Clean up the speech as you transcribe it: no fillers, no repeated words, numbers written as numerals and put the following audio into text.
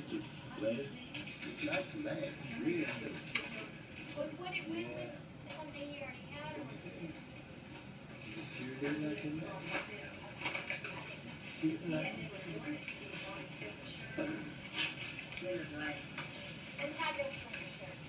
Lettuce. It's not too bad. It's really good. Was what it went with something you already had, or was it? You do that in there? You do that? It's had this one, sure.